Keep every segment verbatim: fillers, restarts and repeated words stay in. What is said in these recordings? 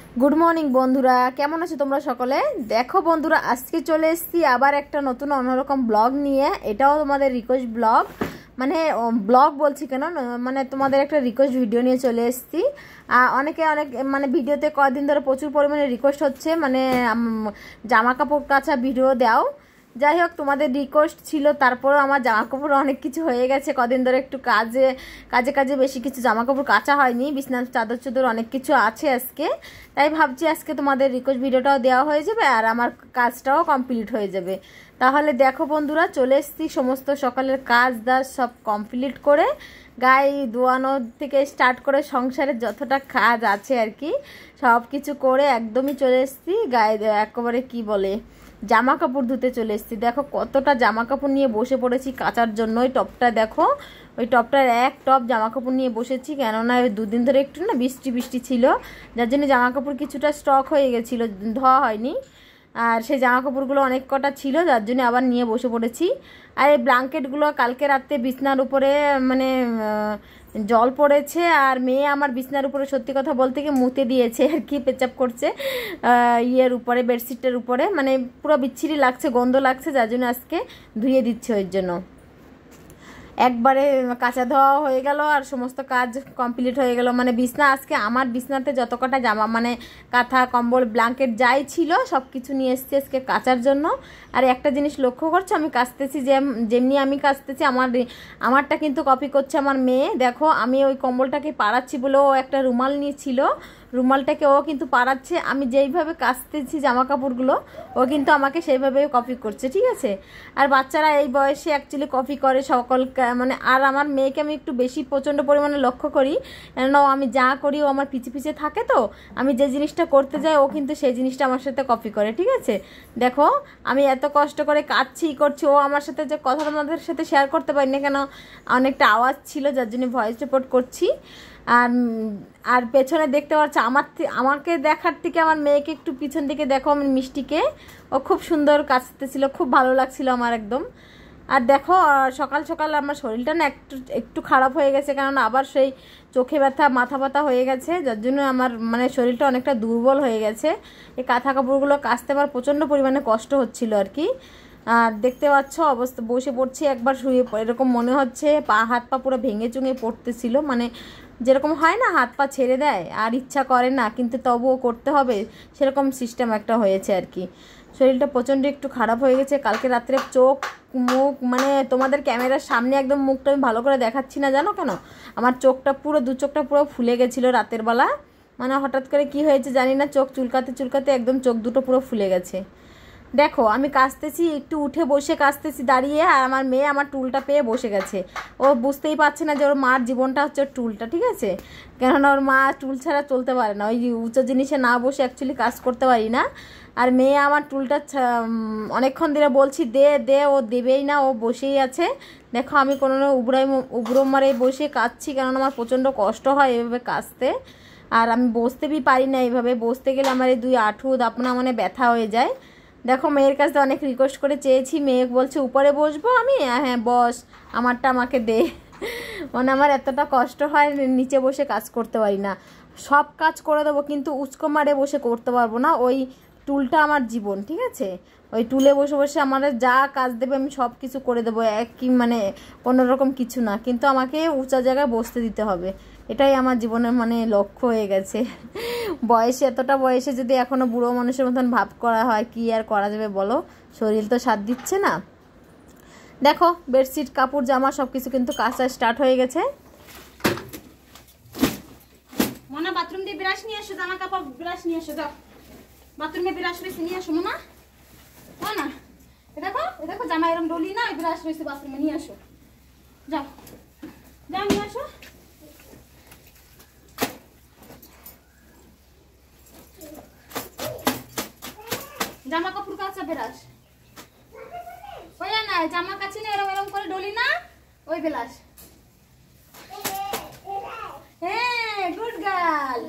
Good morning बंधुरा केमन आछो तोमरा सकले। देखो बंधुरा आज के चले एसेছি आबार एकटा नतून अन्यरकम ब्लग निये। एटाओ तोमादेर रिक्वेस्ट ब्लग माने ब्लग बोलছি কেন মানে তোমাদের একটা রিকোয়েস্ট ভিডিও নিয়ে চলে এসেছি। অনেকে অনেক মানে ভিডিওতে কয়েকদিন ধরে প্রচুর পরিমাণে রিকোয়েস্ট হচ্ছে মানে জামা কাপড় কাচা ভিডিও দাও। যাই হোক তোমাদের রিকোয়েস্ট ছিল, তারপরে আমার জামা কাপড় অনেক কিছু হয়ে গেছে। কদিন ধরে একটু কাজে কাজে কাজে বেশি কিছু জামা কাপড় কাচা হয়নি, বিছানার চাদর চাদর অনেক কিছু আছে আজকে। তাই ভাবছি আজকে তোমাদের রিকোয়েস্ট ভিডিওটাও দেওয়া হয়ে যাবে আর আমার কাজটাও কমপ্লিট হয়ে যাবে। তাহলে দেখো বন্ধুরা চলে এসেছি, সমস্ত সকালের কাজ দাজ সব কমপ্লিট করে গায়ে ধোয়ানো থেকে স্টার্ট করে সংসারের যতটা কাজ আছে আর কি সব কিছু করে একদমই চলে এসেছি গায়ে একেবারে কি বলে জামা কাপড় ধুতে চলে এসেছি। দেখো কতটা জামা কাপড় নিয়ে বসে পড়েছি কাচার জন্য। ওই টপটা দেখো, ওই টপটার এক টপ জামা কাপড় নিয়ে বসেছি, কেননা ওই দুদিন ধরে একটু না বৃষ্টি বৃষ্টি ছিল, যার জন্য জামা কাপড় কিছুটা স্টক হয়ে গেছিলো, ধোয়া হয়নি। আর সেই জামা কাপড়গুলো অনেক কটা ছিল, যার জন্য আবার নিয়ে বসে পড়েছি। আর এই ব্ল্যাঙ্কেটগুলো কালকে রাতে বিছনার উপরে মানে জল পড়েছে, আর মেয়ে আমার বিছনার উপরে সত্যি কথা বলতে কি মুতে দিয়েছে আর কি, পেচাপ করছে ইয়ের উপরে বেডশিটের উপরে, মানে পুরো বিচ্ছিরি লাগছে, গন্ধ লাগছে, যার জন্য আজকে ধুয়ে দিচ্ছে। ওই জন্য একবারে কাঁচা ধোয়া হয়ে গেল আর সমস্ত কাজ কমপ্লিট হয়ে গেল। মানে বিছনা আজকে আমার বিছনাতে যত কটা জামা মানে কাঁথা কম্বল ব্ল্যাঙ্কেট যাই ছিল সব কিছু নিয়ে এসেছি আজকে কাচার জন্য। আর একটা জিনিস লক্ষ্য করছো, আমি কাচতেছি যে যেমনি আমি কাচতেছি আমার আমারটা কিন্তু কপি করছে আমার মেয়ে। দেখো আমি ওই কম্বলটাকে পাড়াচ্ছি বলে ও একটা রুমাল নিয়েছিল, রুমালটাকে ও কিন্তু পাড়াচ্ছে, আমি যেইভাবে কাচতেছি জামা কাপড়গুলো ও কিন্তু আমাকে সেইভাবে কপি করছে, ঠিক আছে। আর বাচ্চারা এই বয়সে অ্যাকচুয়ালি কপি করে সকল মানে। আর আমার মেয়েকে আমি একটু বেশি প্রচণ্ড পরিমাণে লক্ষ্য করি, কেননা আমি যা করি ও আমার পিছে পিছে থাকে, তো আমি যে জিনিসটা করতে যাই ও কিন্তু সেই জিনিসটা আমার সাথে কপি করে, ঠিক আছে। দেখো আমি এত কষ্ট করে কাচ্ছি করছি, ও আমার সাথে যে কথাটা আমাদের সাথে শেয়ার করতে পারি না কেন, অনেকটা আওয়াজ ছিল যার জন্য ভয়েস রিপোর্ট করছি। আর আর পেছনে দেখতে পাচ্ছ আমার আমাকে দেখার থেকে আমার মেয়েকে একটু পিছন দিকে দেখো, আমি মিষ্টিকে ও খুব সুন্দর কাচতেছিল, খুব ভালো লাগছিল আমার একদম। আর দেখো সকাল সকাল আমার শরীরটা না একটু একটু খারাপ হয়ে গেছে, কারণ আবার সেই চোখে ব্যথা মাথা ব্যথা হয়ে গেছে, যার জন্য আমার মানে শরীরটা অনেকটা দুর্বল হয়ে গেছে। এই কাঁথা কাপড়গুলো কাচতে আমার প্রচণ্ড পরিমাণে কষ্ট হচ্ছিল আর কি। আর দেখতে পাচ্ছ অবস্থা, বসে পড়ছি একবার শুয়ে, এরকম মনে হচ্ছে পা হাত পা পুরো ভেঙে চুঙে পড়তেছিল, মানে যেরকম হয় না হাত পা ছেড়ে দেয় আর ইচ্ছা করে না কিন্তু তবুও করতে হবে, সেরকম সিস্টেম একটা হয়েছে আর কি। শরীরটা প্রচণ্ড একটু খারাপ হয়ে গেছে। কালকে রাত্রে চোখ মুখ মানে তোমাদের ক্যামেরার সামনে একদম মুখটা আমি ভালো করে দেখাচ্ছি না, জানো কেন, আমার চোখটা পুরো দু চোখটা পুরো ফুলে গেছিলো রাতের বেলা, মানে হঠাৎ করে কি হয়েছে জানি না, চোখ চুলকাতে চুলকাতে একদম চোখ দুটো পুরো ফুলে গেছে। দেখো আমি কাচতেছি, একটু উঠে বসে কাচতেছি দাঁড়িয়ে, আর আমার মেয়ে আমার টুলটা পেয়ে বসে গেছে। ও বুঝতেই পারছে না যে ওর মার জীবনটা হচ্ছে ওর টুলটা, ঠিক আছে, কেননা ওর মা টুল ছাড়া চলতে পারে না, ওই উঁচু জিনিসে না বসে অ্যাকচুয়ালি কাজ করতে পারি না। আর মেয়ে আমার টুলটা অনেকক্ষণ ধরে বলছি দে দে, ও দেবেই না, ও বসেই আছে। দেখো আমি কোনো উবরাই উবরো মারে বসে কাচছি, কারণ আমার প্রচণ্ড কষ্ট হয় এভাবে কাচতে, আর আমি বসতে বি পারি না এইভাবে, বসতে গেলে আমার এই দুই আঁঠু দাপনা মানে ব্যথা হয়ে যায়। দেখো মেয়ের কাছে অনেক রিকোয়েস্ট করে চেয়েছি, মেয়ে বলছে উপরে বসবো আমি, হ্যাঁ বস আমারটা আমাকে দে, মানে আমার এতটা কষ্ট হয় নিচে বসে কাজ করতে পারি না। সব কাজ করে দেবো কিন্তু উচকো মারে বসে করতে পারবো না, ওই টুলটা আমার জীবন, ঠিক আছে। ওই টুলে বসে বসে আমাদের যা কাজ দেবে আমি সব কিছু করে দেবো, এক কি মানে কোনো রকম কিছু না, কিন্তু আমাকে উঁচা জায়গায় বসতে দিতে হবে, এটাই আমার জীবনের মানে লক্ষ্য হয়ে গেছে। বয়সে এতটা বয়সে যদি এখনও বুড়ো মানুষের মতন ভাব করা হয় কি আর করা যাবে বলো, শরীর তো সাথ দিচ্ছে না। দেখো বেডশিট কাপড় জামা সব কিছু কিন্তু কাচা স্টার্ট হয়ে গেছে। মনে বাথরুম দিয়ে ব্রাশ নিয়ে আসো, জামা কাপড় ব্রাশ নিয়ে আসো, যাও বাথরুমে ব্রাশ রয়েছে নিয়ে আসো না, না এ দেখো এ দেখো জামা এরকম ডলি না, ব্রাশ রয়েছে বাথরুমে নিয়ে আসো, যাও যাও নিয়ে আসো। জামা কাপড় কাচা ব্রাশ ওই না, জামা কাচি না এরকম এরকম করে ডলি না, ওই ব্রাশ। হ্যাঁ গুড গার্ল।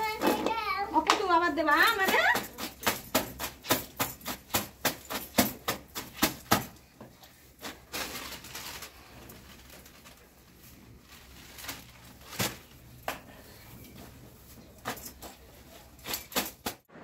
ওকে তুমি আবার দেবা আমাদের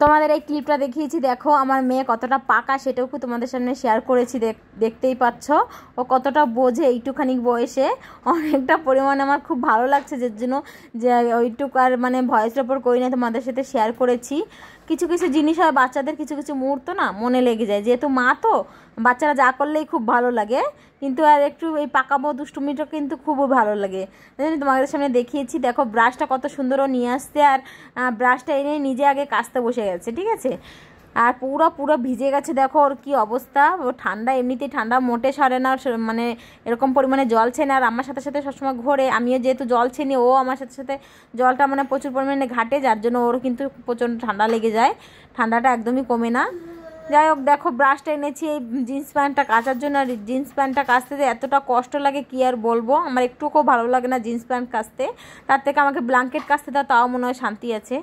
তোমাদের এই ক্লিপটা দেখিয়েছি, দেখো আমার মেয়ে কতটা পাকা সেটাও তোমাদের সামনে শেয়ার করেছি, দেখতেই পাচ্ছ ও কতটা বোঝে এইটুখানি বয়সে, অনেকটা পরিমাণে আমার খুব ভালো লাগছে, যার জন্য যে ওইটুকু আর মানে ভয়েস রেকর্ড করি না, তোমাদের সাথে শেয়ার করেছি। কিছু কিছু জিনিস হয় বাচ্চাদের, কিছু কিছু মুহূর্ত না মনে লেগে যায়, যেহেতু মা তো বাচ্চারা যা করলেই খুব ভালো লাগে, কিন্তু আর একটু এই পাকাবো দুষ্টুমিটা কিন্তু খুবই ভালো লাগে। তোমাদের সামনে দেখিয়েছি, দেখো ব্রাশটা কত সুন্দরও নিয়ে আসতে, আর ব্রাশটা এনে নিজে আগে কাচতে বসে গেছে, ঠিক আছে। আর পুরো পুরো ভিজে গেছে, দেখো ওর কী অবস্থা। ও ঠান্ডা এমনিতেই ঠান্ডা মোটে সরে না, মানে এরকম পরিমাণে জল ছেনে, আর আমার সাথে সাথে সবসময় ঘোরে, আমিও যেহেতু জল ছেনি ও আমার সাথে সাথে জলটা মানে প্রচুর পরিমাণে ঘাটে, যার জন্য ওর কিন্তু প্রচণ্ড ঠান্ডা লেগে যায়, ঠান্ডাটা একদমই কমে না। যাই হোক দেখো ব্রাশটা এনেছি এই জিন্স প্যান্টটা কাচার জন্য, আর জিন্স প্যান্টটা কাচতে যে এতটা কষ্ট লাগে কি আর বলবো, আমার একটুকুও ভালো লাগে না জিন্স প্যান্ট কাচতে, তার থেকে আমাকে ব্ল্যাঙ্কেট কাচতে দাও, তাও মনে হয় শান্তি আছে।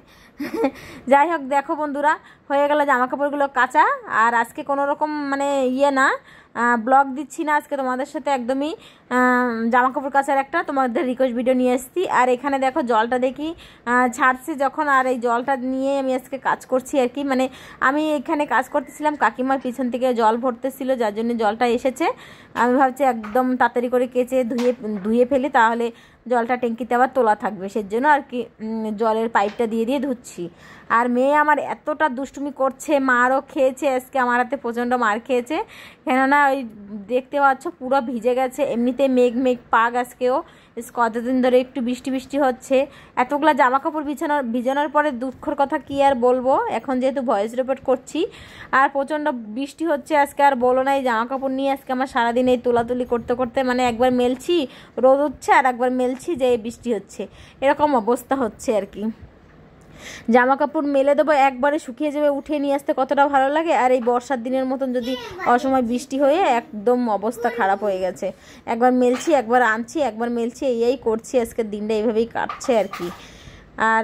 যাই হোক দেখো বন্ধুরা, হয়ে গেল জামা কাপড়গুলো কাচা, আর আজকে কোনো রকম মানে ইয়ে না ব্লগ দিচ্ছি না, আজকে তোমাদের সাথে একদমই জামা কাপড় কাচার একটা তোমাদের রিকোয়েস্ট ভিডিও নিয়ে এসেছি। আর এখানে দেখো জলটা দেখি ছাড়ছি যখন, আর এই জলটা নিয়ে আমি আজকে কাজ করছি আর কি, মানে আমি এখানে কাজ করতেছিলাম, কাকিমার পিছন থেকে জল ভরতেছিল, যার জন্য জলটা এসেছে। আমি ভাবছি একদম তাড়াতাড়ি করে কেচে ধুয়ে ধুয়ে ফেলি, তাহলে জলটা ট্যাঙ্কিতে আবার তোলা থাকবে, সেজন্য আর কি জলের পাইপটা দিয়ে দিয়ে ধুচ্ছি। আর মেয়ে আমার এতটা দুষ্টুমি করছে, মারও খেয়েছে আজকে, আমার হাতে প্রচণ্ড মার খেয়েছে, কেননা ওই দেখতে পাচ্ছ পুরো ভিজে গেছে, এমনিতে মেঘ মেঘ পাগ আজকেও, কতদিন ধরে একটু বৃষ্টি বৃষ্টি হচ্ছে, এতগুলো জামা কাপড় বিছানোর ভিজানোর পরে দুঃখের কথা কি আর বলবো, এখন যেহেতু ভয়েস রেকর্ড করছি, আর প্রচণ্ড বৃষ্টি হচ্ছে আজকে, আর বলো না এই জামা কাপড় নিয়ে আজকে আমার সারাদিন এই তোলাতুলি করতে করতে, মানে একবার মেলছি রোদ উঠছে, আর একবার মেলছি যে বৃষ্টি হচ্ছে, এরকম অবস্থা হচ্ছে আর কি। জামা কাপড় মেলে দেবো একবারে শুকিয়ে যাবে, উঠে নিয়ে আসতে কতটা ভালো লাগে, আর এই বর্ষার দিনের মতন যদি অসময় বৃষ্টি হয়ে একদম অবস্থা খারাপ হয়ে গেছে, একবার মেলছি একবার আনছি একবার মেলছি, এই করছি আজকের দিনটা এইভাবেই কাটছে আর কি। আর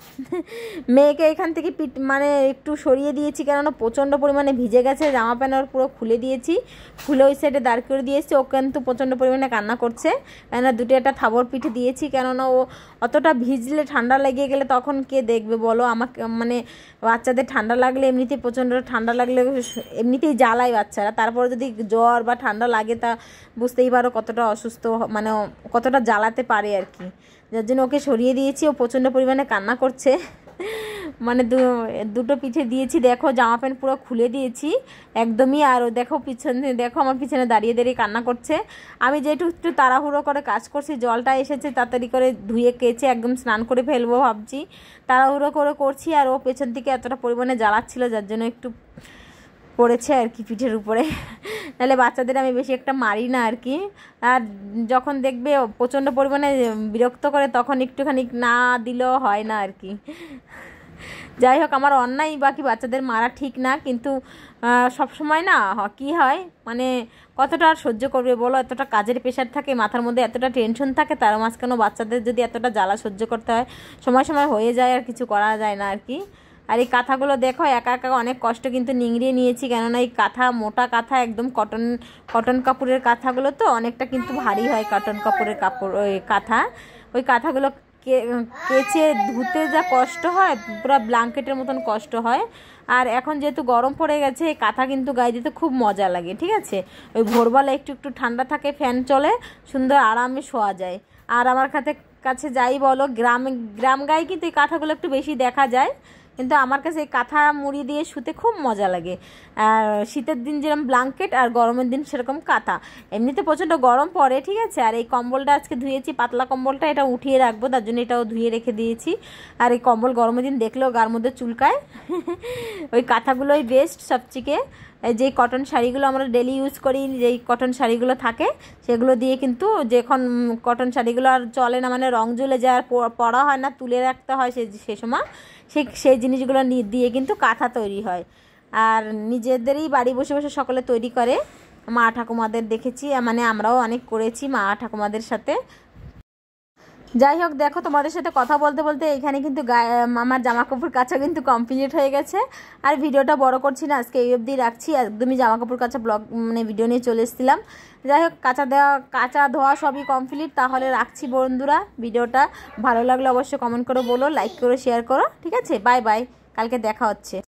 মেয়েকে এখান থেকে পিট মানে একটু সরিয়ে দিয়েছি, কেননা প্রচণ্ড পরিমাণে ভিজে গেছে, জামা প্যান্ট ওর পুরো খুলে দিয়েছি, খুলে ওই সাইডে দাঁড় করে দিয়েছি, ও কিন্তু প্রচণ্ড পরিমাণে কান্না করছে, কেননা দুটো একটা থাবর পিঠে দিয়েছি, কেননা ও অতটা ভিজলে ঠান্ডা লেগে গেলে তখন কে দেখবে বলো, আমাকে মানে বাচ্চাদের ঠান্ডা লাগলে এমনিতেই প্রচণ্ড ঠান্ডা লাগলে এমনিতেই জ্বালায় বাচ্চারা, তারপরে যদি জ্বর বা ঠান্ডা লাগে তা বুঝতেই পারো কতটা অসুস্থ মানে কতটা জ্বালাতে পারে আর কি, যার জন্য ওকে সরিয়ে দিয়েছি, ও প্রচণ্ড পরিমাণে কান্না করছে, মানে দুটো পিঠে দিয়েছি, দেখো জামা প্যান্ট পুরো খুলে দিয়েছি একদমই, আর ও দেখো পিছনে দেখো আমার পিছনে দাঁড়িয়ে দাঁড়িয়ে কান্না করছে। আমি যেটু একটু তাড়াহুড়ো করে কাজ করছি, জলটা এসেছে তাড়াতাড়ি করে ধুয়ে কেচে একদম স্নান করে ফেলবো ভাবছি, তাড়াহুড়ো করে করছি, আর ও পেছন থেকে এতটা পরিমাণে জ্বালাচ্ছিল যার জন্য একটু পড়েছে আর কি পিঠের উপরে, নাহলে বাচ্চাদের আমি বেশি একটা মারি না আর কি, আর যখন দেখবে প্রচণ্ড পরিমাণে বিরক্ত করে তখন একটুখানি না দিলেও হয় না আর কি। যাই হোক আমার অন্যায় বাকি বাচ্চাদের মারা ঠিক না, কিন্তু সব সময় না কি হয় মানে কতটা আর সহ্য করবে বলো, এতটা কাজের প্রেশার থাকে মাথার মধ্যে, এতটা টেনশন থাকে, তার মাঝখানেও বাচ্চাদের যদি এতটা জ্বালা সহ্য করতে হয়, সময় সময় হয়ে যায় আর কিছু করা যায় না আর কি। আর এই কাঁথাগুলো দেখো একা একা অনেক কষ্ট কিন্তু নিংড়িয়ে নিয়েছি, কেননা এই কাঁথা মোটা কাঁথা একদম কটন কটন কাপড়ের কাঁথাগুলো তো অনেকটা কিন্তু ভারী হয়, কটন কাপড়ের কাপড় ওই কাঁথা, ওই কাঁথাগুলো কেচে ধুতে যা কষ্ট হয় পুরো ব্ল্যাঙ্কেটের মতন কষ্ট হয়। আর এখন যেহেতু গরম পড়ে গেছে এই কাঁথা কিন্তু গায়ে দিতে খুব মজা লাগে, ঠিক আছে, ওই ভোরবেলা একটু একটু ঠান্ডা থাকে, ফ্যান চলে, সুন্দর আরামে শোয়া যায়। আর আমার কাছে কাছে যাই বলো গ্রামে গ্রাম গায়ে কিন্তু এই কাঁথাগুলো একটু বেশি দেখা যায়, কিন্তু আমার কাছে এই কাঁথা মুড়ি দিয়ে শুতে খুব মজা লাগে। আর শীতের দিন যেরকম ব্ল্যাঙ্কেট আর গরমের দিন সেরকম কাঁথা, এমনিতে প্রচণ্ড গরম পড়ে, ঠিক আছে। আর এই কম্বলটা আজকে ধুয়েছি, পাতলা কম্বলটা, এটা উঠিয়ে রাখবো, তার জন্য এটাও ধুয়ে রেখে দিয়েছি। আর এই কম্বল গরমের দিন দেখলেও গার মধ্যে চুলকায়, ওই কাঁথাগুলোই বেস্ট সবথেকে। যেই কটন শাড়িগুলো আমরা ডেলি ইউজ করি, যেই কটন শাড়িগুলো থাকে সেগুলো দিয়ে কিন্তু যখন কটন শাড়িগুলো আর চলে না, মানে রং জ্বলে যায় আর পরা হয় না, তুলে রাখতে হয় সে সে সময়, সেই সেই জিনিসগুলো দিয়ে কিন্তু কাঁথা তৈরি হয়। আর নিজেদেরই বাড়ি বসে বসে সকলে তৈরি করে, মা ঠাকুমাদের দেখেছি, মানে আমরাও অনেক করেছি মা ঠাকুমাদের সাথে। যাই হোক দেখো তোমাদের সাথে কথা বলতে বলতে এখানে কিন্তু আমার জামা কাপড় কাচা কিন্তু কমপ্লিট হয়ে গেছে। আর ভিডিওটা বড় করছি না, আজকে এই অবধি রাখছি, একদমই জামা কাপড় কাচা ব্লগ মানে ভিডিও নিয়ে চলে এসেছিলাম। যাই হোক কাচা দেওয়া কাচা ধোয়া সবই কমপ্লিট, তাহলে রাখছি বন্ধুরা। ভিডিওটা ভালো লাগলে অবশ্যই কমেন্ট করে বলো, লাইক করো, শেয়ার করো, ঠিক আছে, বাই বাই। কালকে দেখা হচ্ছে।